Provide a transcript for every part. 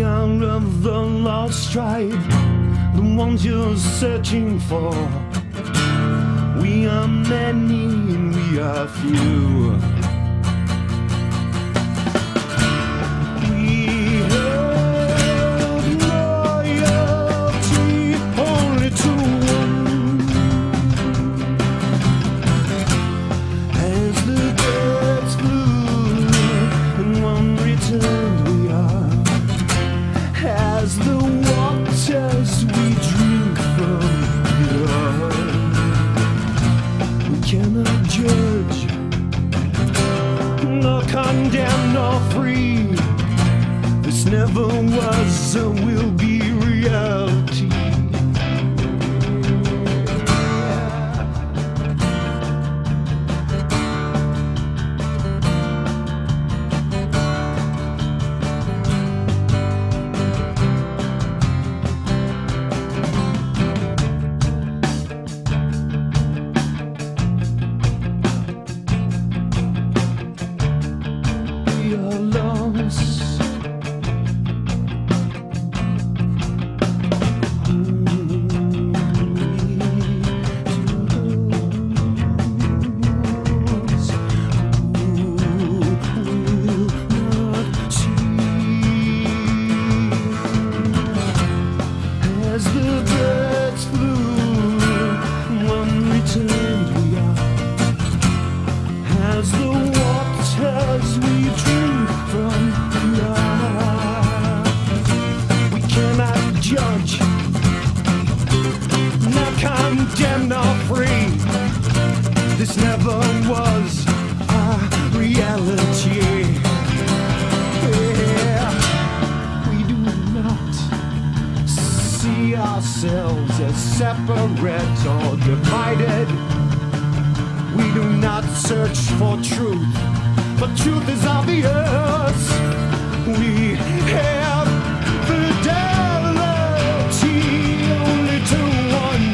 out of the lost tribe, the ones you're searching for. We are many and we are few. We have loyalty only to one. As the birds flew and one returned, we are as the waters we drink from pure. We cannot judge, nor condemn, nor free. This never was or will be reality. We are lost. As the birds flew, one returned, we are as the waters we drink from. We are. We cannot judge, nor condemn, nor free. This never was our reality. Yeah. We do not see ourselves as separate or divided. We do not search for truth, but truth is obvious. We have fidelity only to one,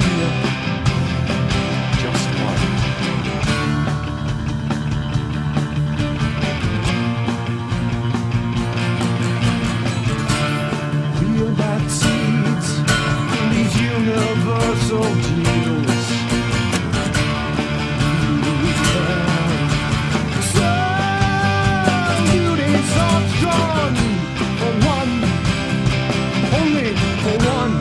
just one. We are like seeds in these universal deals. Some beauties are drawn for one, only for one.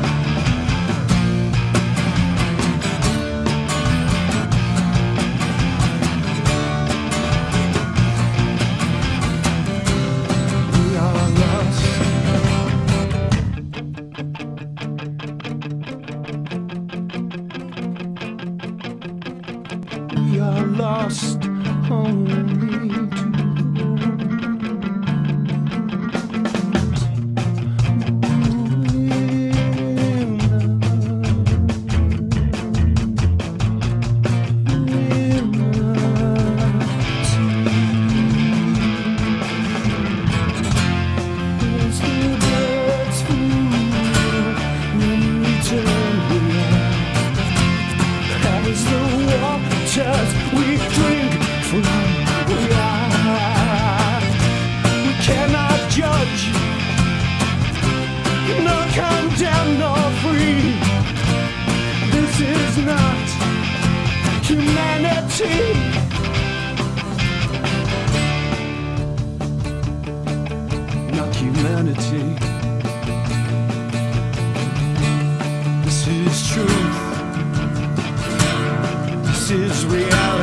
We are lost. We are lost only to as the birds flew, when we turn, we are as the waters we drink from. We are. We cannot judge, nor condemn, nor free. This is not humanity. Not humanity. This is truth. This is reality.